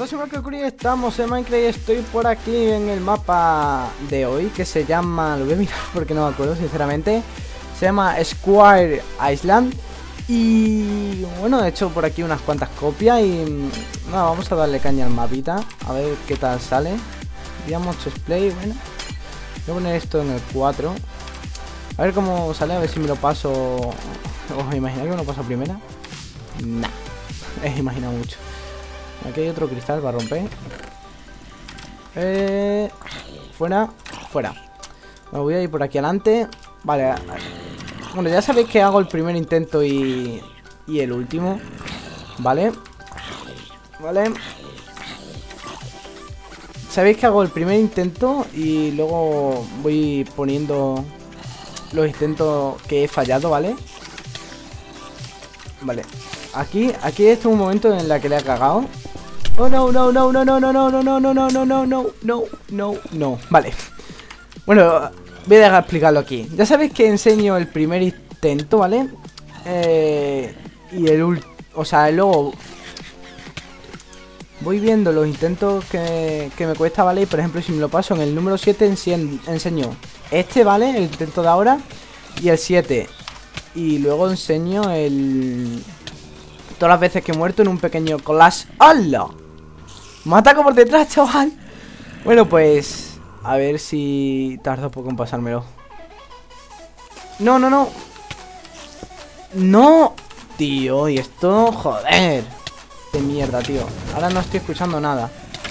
Pues soy Mercury, estamos en Minecraft y estoy por aquí en el mapa de hoy que se llama, lo voy a mirar porque no me acuerdo sinceramente, se llama Square Island. Y bueno, he hecho por aquí unas cuantas copias y nada, vamos a darle caña al mapita, a ver qué tal sale. Digamos display, bueno, voy a poner esto en el 4, a ver cómo sale, a ver si me lo paso. ¿Os imagináis que me lo paso a primera? Nah, he imaginado mucho. Aquí hay otro cristal para romper. Fuera, fuera. Me voy a ir por aquí adelante. Vale. Bueno, ya sabéis que hago el primer intento y el último. Vale. Vale. Sabéis que hago el primer intento y luego voy poniendo los intentos que he fallado, ¿vale? Vale. Aquí este es un momento en el que le he cagado. Oh no, no, no, no, no, no, no, no, no, no, no, no, no, no, no, no, no. Vale. Bueno, voy a dejar explicarlo aquí. Ya sabéis que enseño el primer intento, ¿vale? Y el último. O sea, luego voy viendo los intentos que me cuesta, ¿vale? Y por ejemplo, si me lo paso en el número 7, enseño este, ¿vale? El intento de ahora. Y el 7. Y luego enseño el... todas las veces que he muerto en un pequeño collage. ¡Hala! Me ataco por detrás, chaval. Bueno, pues a ver si tardo poco en pasármelo. No, no, no. No, tío, y esto, joder. Qué mierda, tío. Ahora no estoy escuchando nada.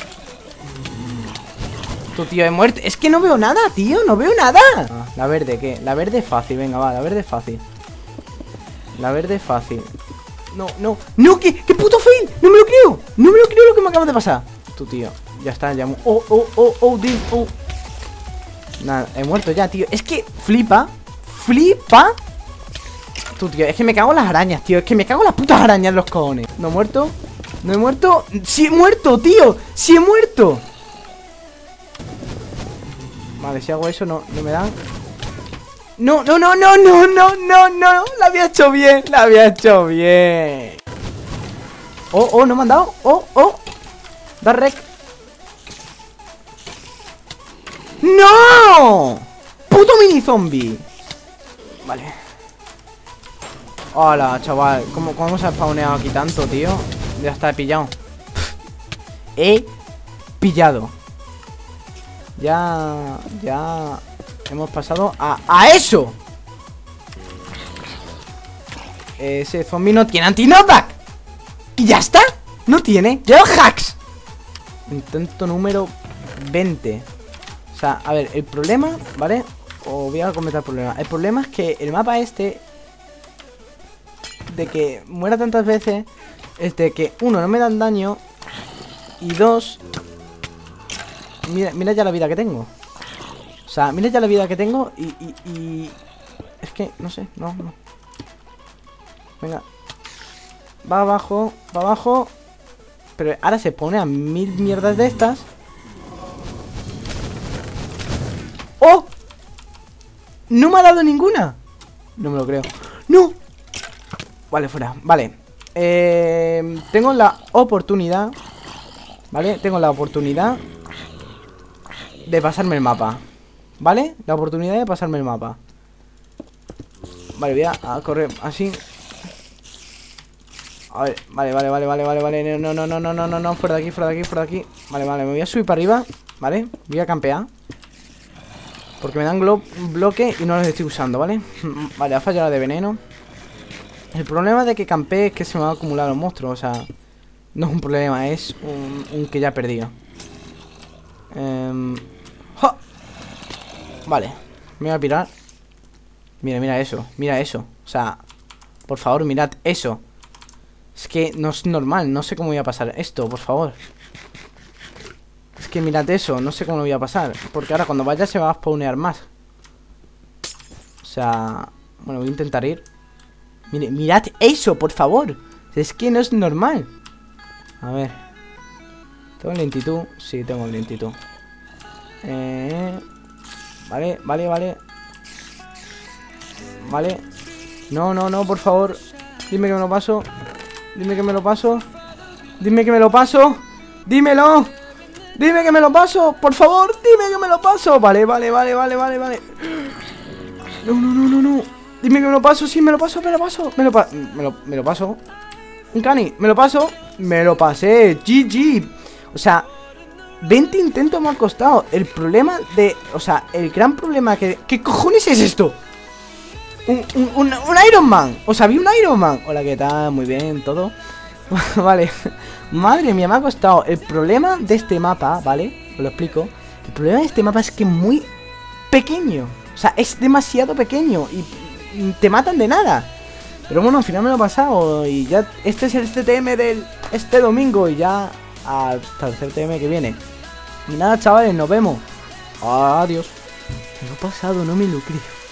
Tu tío, he muerto. Es que no veo nada, tío, no veo nada. La verde, ¿qué? La verde es fácil, venga, va, la verde es fácil. La verde es fácil. No, no, no, ¿qué puto fail? No me lo creo, no me lo creo lo que me acaba de pasar. Tu tío, ya está, ya oh. Nada, he muerto ya, tío. Es que flipa. Tu tío, es que me cago en las arañas, tío. Es que me cago en las putas arañas en los cojones. No he muerto, no he muerto. Sí he muerto, tío, sí he muerto. Vale, si hago eso no me dan. No, no, no, no, no, no, no, no. La había hecho bien, la había hecho bien. Oh, no me han dado. Oh. Da rec. ¡No! ¡Puto mini zombie! Vale. Hola, chaval. ¿Cómo se ha spawneado aquí tanto, tío? Ya está, he pillado. He pillado. Ya hemos pasado a eso. Ese zombie no tiene anti-knockback. Y ya está. No tiene. Lleva hacks. Intento número 20. O sea, a ver, el problema, ¿vale? O voy a comentar el problema. El problema es que el mapa este, de que muera tantas veces, es de que, uno, no me dan daño. Y dos, mira ya la vida que tengo. O sea, mira ya la vida que tengo y es que, no sé, no. Venga. Va abajo. Pero ahora se pone a 1000 mierdas de estas. ¡Oh! No me ha dado ninguna. No me lo creo. ¡No! Vale, fuera, vale. Tengo la oportunidad. ¿Vale? Tengo la oportunidad de pasarme el mapa. ¿Vale? La oportunidad de pasarme el mapa. Vale, voy a correr así. A ver, vale. No, fuera de aquí. Vale, me voy a subir para arriba. Vale, voy a campear. Porque me dan bloque y no los estoy usando, ¿vale? Vale, ha fallado la de veneno. El problema de que campee es que se me van a acumular los monstruos. O sea, no es un problema, es un que ya he perdido. ¡Ja! Vale, me voy a pirar. Mira eso. O sea, por favor, mirad eso. Es que no es normal, no sé cómo voy a pasar esto, por favor. Es que mirad eso, no sé cómo lo voy a pasar. Porque ahora cuando vaya se va a spawnear más. O sea, bueno, voy a intentar ir. Mirad eso, por favor. Es que no es normal. A ver. ¿Tengo lentitud? Sí, tengo lentitud. Vale. Vale. No, por favor. Dime que me lo paso. Dímelo. Dime que me lo paso, por favor, dime que me lo paso. Vale. No. Dime que me lo paso, sí, me lo paso. Me lo paso. Un cani, me lo paso. Me lo pasé, GG. O sea, 20 intentos me ha costado. El problema de... O sea, el gran problema que... ¿Qué cojones es esto? Un Iron Man. O sea, vi un Iron Man. Hola, ¿qué tal? Muy bien, todo. Vale. Madre mía, me ha costado. El problema de este mapa, ¿vale? Os lo explico. El problema de este mapa es que es muy pequeño. O sea, es demasiado pequeño y te matan de nada. Pero bueno, al final me lo he pasado. Y ya, este es el CTM del este domingo. Y ya hasta el CTM que viene. Y nada, chavales, nos vemos. Adiós. Me lo he pasado, no me lo creo.